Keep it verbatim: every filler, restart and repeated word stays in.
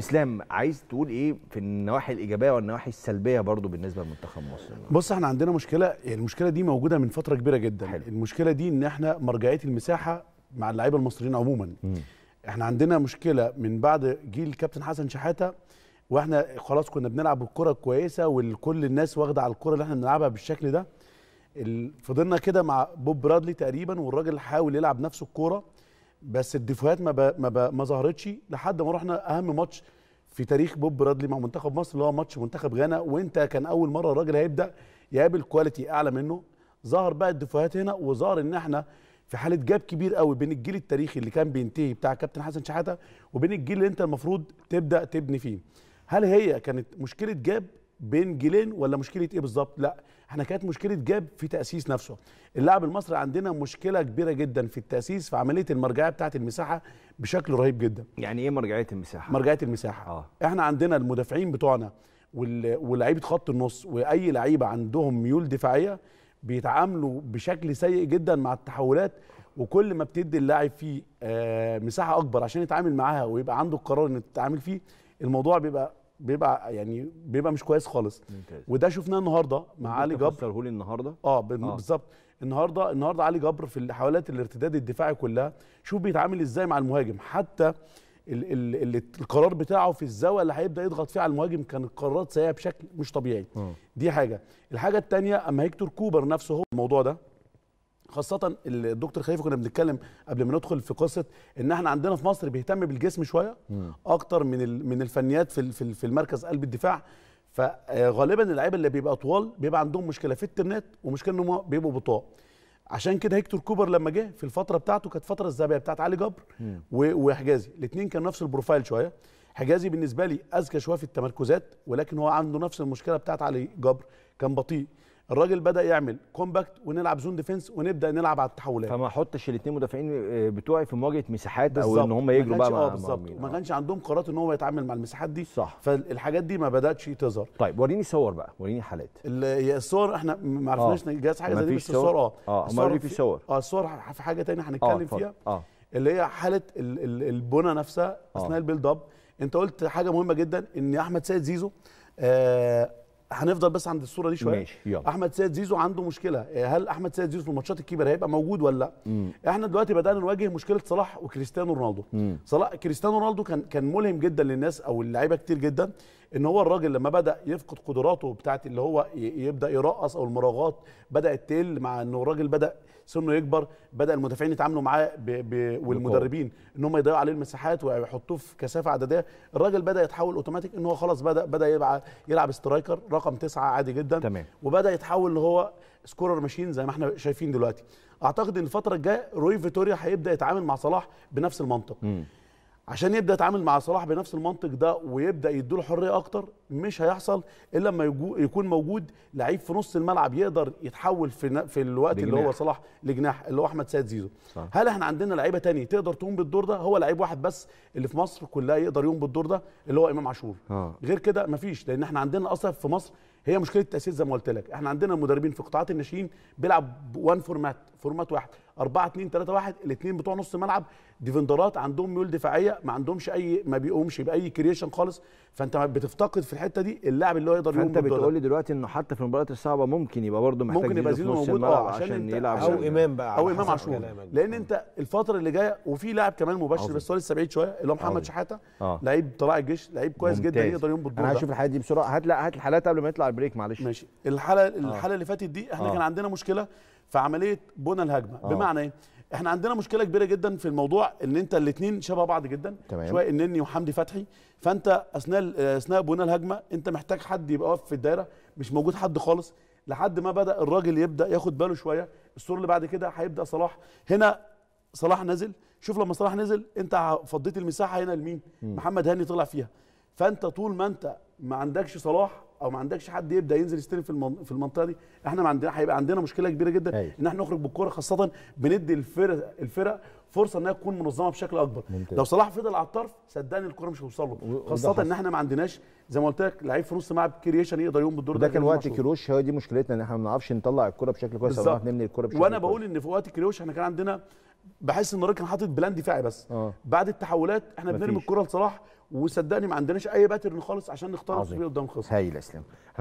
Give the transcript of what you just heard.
اسلام، عايز تقول ايه في النواحي الايجابيه والنواحي السلبيه برضو بالنسبه لمنتخب مصر؟ بص، احنا عندنا مشكله، المشكله دي موجوده من فتره كبيره جدا. حلو. المشكله دي ان احنا مرجعيه المساحه مع اللعيبه المصريين عموما. م. احنا عندنا مشكله من بعد جيل الكابتن حسن شحاته، واحنا خلاص كنا بنلعب الكره كويسه وكل الناس واخده على الكره اللي احنا بنلعبها بالشكل ده. فضلنا كده مع بوب برادلي تقريبا، والراجل حاول يلعب نفس الكوره بس الدفوهات ما ب... ما, ب... ما ظهرتش لحد ما رحنا اهم ماتش في تاريخ بوب برادلي مع منتخب مصر اللي هو ماتش منتخب غانا، وانت كان اول مره الراجل هيبدا يقابل كواليتي اعلى منه. ظهر بقى الدفوهات هنا، وظهر ان احنا في حاله جاب كبير قوي بين الجيل التاريخي اللي كان بينتهي بتاع كابتن حسن شحاته وبين الجيل اللي انت المفروض تبدا تبني فيه. هل هي كانت مشكله جاب بين جيلين ولا مشكله ايه بالظبط؟ لا، احنا كانت مشكله جاب في تاسيس نفسه. اللاعب المصري عندنا مشكله كبيره جدا في التاسيس، في عمليه المرجعيه بتاعه المساحه بشكل رهيب جدا. يعني ايه مرجعيه المساحه؟ مرجعيه المساحه آه. احنا عندنا المدافعين بتوعنا ولاعيبه خط النص واي لعيبه عندهم ميول دفاعيه بيتعاملوا بشكل سيء جدا مع التحولات، وكل ما بتدي اللاعب فيه آه مساحه اكبر عشان يتعامل معاها ويبقى عنده القرار انه يتعامل فيه، الموضوع بيبقى بيبقى يعني بيبقى مش كويس خالص. ممتاز. وده شفناه النهارده مع علي جبر. فسره لي النهارده اه بالظبط. النهارده النهارده علي جبر في حوالات الارتداد الدفاعي كلها، شوف بيتعامل ازاي مع المهاجم. حتى ال ال ال القرار بتاعه في الزاويه اللي هيبدا يضغط فيها على المهاجم كانت قرارات سيئه بشكل مش طبيعي. م. دي حاجه. الحاجه الثانيه، اما هيكتور كوبر نفسه هو الموضوع ده، خاصة الدكتور خليفه كنا بنتكلم قبل ما ندخل في قصة ان احنا عندنا في مصر بيهتم بالجسم شوية اكتر من من الفنيات في في المركز قلب الدفاع. فغالبا اللعيبه اللي بيبقى طوال بيبقى عندهم مشكلة في الترنات ومشكلة انهم بيبقوا بطاء. عشان كده هيكتور كوبر لما جه في الفترة بتاعته كانت فترة الذهبية بتاعت علي جبر وحجازي، الاثنين كانوا نفس البروفايل شوية. حجازي بالنسبة لي اذكى شوية في التمركزات، ولكن هو عنده نفس المشكلة بتاعت علي جبر، كان بطيء. الراجل بدا يعمل كومباكت ونلعب زون ديفنس ونبدا نلعب على التحولات. فما احطش الاثنين مدافعين بتوعي في مواجهه مساحات او ان هم يجروا بقى اه بالظبط، ما كانش عندهم قرارات ان هو يتعامل مع المساحات دي. صح. فالحاجات دي ما بداتش تظهر. طيب وريني صور بقى، وريني حالات. الصور احنا ما عرفناش نجهز حاجه زي دي، بس الصور اه اه الصور في صور اه الصور في حاجه ثانيه هنتكلم فيها اه اللي هي حاله البنى نفسها اثناء البيلد اب. انت قلت حاجه مهمه جدا ان احمد سيد زيزو آه هنفضل بس عند الصوره دي شويه. ماشي يلا. احمد سيد زيزو عنده مشكله، هل احمد سيد زيزو في الماتشات الكبيره هيبقى موجود ولا لا؟ مم. احنا دلوقتي بدانا نواجه مشكله صلاح وكريستيانو رونالدو. مم. صلاح كريستيانو رونالدو كان كان ملهم جدا للناس او اللعيبه كتير جدا، ان هو الراجل لما بدا يفقد قدراته بتاعت اللي هو يبدا يرقص او المراوغات بدات تقل، مع انه الراجل بدا سنه يكبر، بدا المدافعين يتعاملوا معاه والمدربين ان هم يضيعوا عليه المساحات ويحطوه في كثافه عدديه. الراجل بدا يتحول اوتوماتيك ان هو خلاص بدا بدا يلعب يلعب سترايكر رقم تسعة عادي جدا. تمام. وبدا يتحول ان هو سكورر ماشين زي ما احنا شايفين دلوقتي. اعتقد ان الفتره الجايه روي فيتوريا هيبدا يتعامل مع صلاح بنفس المنطق. م. عشان يبدا يتعامل مع صلاح بنفس المنطق ده ويبدا يديله حريه اكتر، مش هيحصل الا لما يكون موجود لعيب في نص الملعب يقدر يتحول في في الوقت لجناح. اللي هو صلاح لجناح اللي هو احمد سيد زيزو. صح. هل احنا عندنا لعيبه ثانيه تقدر تقوم بالدور ده؟ هو لعيب واحد بس اللي في مصر كلها يقدر يقوم بالدور ده اللي هو امام عاشور. آه. غير كده مفيش، لان احنا عندنا اصلا في مصر هي مشكله التاسيس زي ما قلت لك. احنا عندنا المدربين في قطاعات الناشئين بيلعب وان فورمات فورمات واحد أربعة اتنين تلاتة واحد، الاثنين بتوع نص ملعب ديفندرات عندهم ميول دفاعيه، ما عندهمش اي ما بيقومش باي كرييشن خالص. فانت بتفتقد في الحته دي اللاعب اللي هو يقدر يقوم بالدور. فانت بتقول لي دلوقتي انه حتى في المباريات الصعبه ممكن يبقى برده محتاج ممكن يبقى زيزو موجود اه عشان, عشان يلعب او امام بقى او امام عاشور، لان انت الفتره اللي جايه وفي لاعب كمان مباشر بس هو لسه بعيد شويه اللي هو محمد شحاته. آه. لعيب طلائع الجيش، لعيب كويس ممتاز. جدا يقدر يقوم بالدور. انا هشوف الحالات دي بسرعه. هات لا هات الحالات قبل ما يطلع البريك معلش. ماشي. الحاله الحاله آه. اللي فاتت دي احنا آه. كان عندنا مشكله في عمليه بنى الهجمه. آه. بمعنى ايه؟ احنا عندنا مشكله كبيره جدا في الموضوع ان انت الاثنين شبه بعض جدا. تمام. شويه النني وحمدي فتحي، فانت اثناء اثناء بنى الهجمه انت محتاج حد يبقى واقف في الدايره، مش موجود حد خالص لحد ما بدا الراجل يبدا ياخد باله شويه. الصوره اللي بعد كده هيبدا صلاح، هنا صلاح نزل، شوف لما صلاح نزل انت فضيت المساحه هنا لمين؟ محمد هاني طلع فيها. فانت طول ما انت ما عندكش صلاح او ما عندكش حد يبدا ينزل يستلم في في المنطقه دي، احنا ما عندنا هيبقى عندنا مشكله كبيره جدا. أي. ان احنا نخرج بالكوره، خاصه بندي الفرق الفرق فرصه انها تكون منظمه بشكل اكبر. ممتاز. لو صلاح فضل على الطرف صدقني الكوره مش هتوصل له، خاصه ان احنا ما عندناش زي ما قلت لك لعيب في نص ملعب كرييشن يقدر يقوم بالدور ده. ده كان وقت كيروش، هي دي مشكلتنا ان احنا ما بنعرفش نطلع الكوره بشكل كويس او نبني الكوره بشكل كويس. وانا بقول ان في وقت كيروش احنا كان عندنا بحس ان الراجل كان حاطط بلان دفاعي بس. أوه. بعد التحولات احنا بنرمي الكره لصلاح وصدقني ما عندناش اي باترن خالص عشان نختار عظيم. بيه قدام الخصم. هايل يا اسلام.